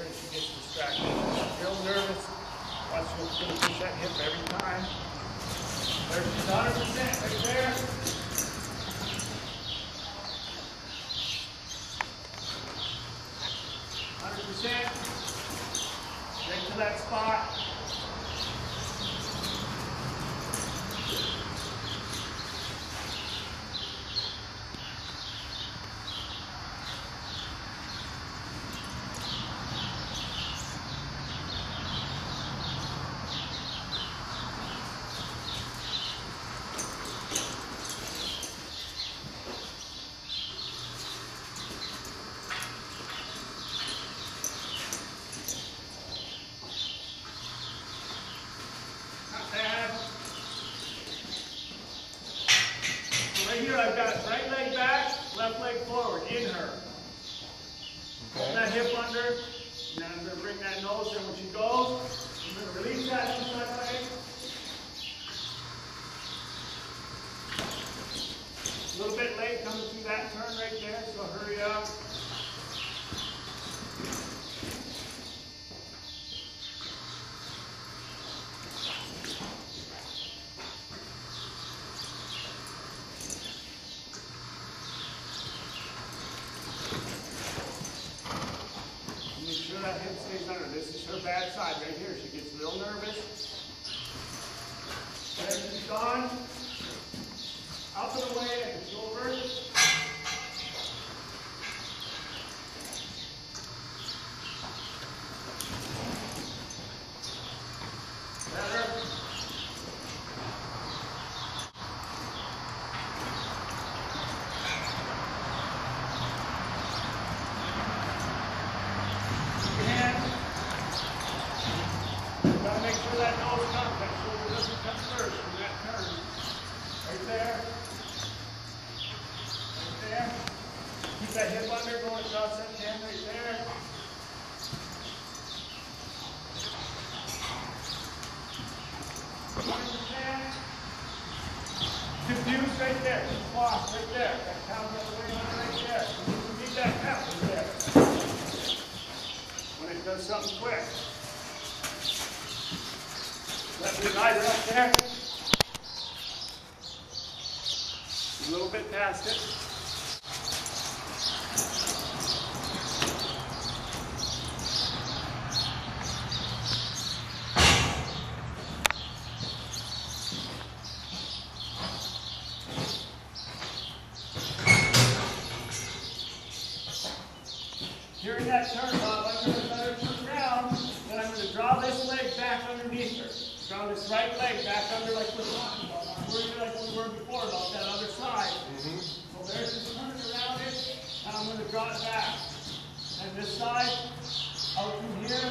that she gets distracted. Real nervous. Watch her push that hip every time. There's 100% right there. 100%. Right to that spot. Here I've got right leg back, left leg forward, in her. Hold that hip under, and then I'm going to bring that nose in when she goes. I'm going to release that inside leg. A little bit late coming through that turn right there, so hurry up. That hip stays under. This is her bad side right here. She gets real nervous. There she's gone. Out and away at the shoulder. Better. Make sure that nose comes, that shoulder doesn't come first from that turn. Right there. Right there. Keep that hip under, going across that hand right there. Confused right there. Just lost right there. That pound the other way right there. You need that pound right there. When it does something quick. Left divider up there. A little bit past it. During that turn, Bob, I'm going to let her turn around, then I'm going to draw this leg back underneath her. Draw this right leg back under like we're talking about. I'm worried like we were before about that other side. So there's this turning around it, and I'm going to draw it back. And this side, out through here,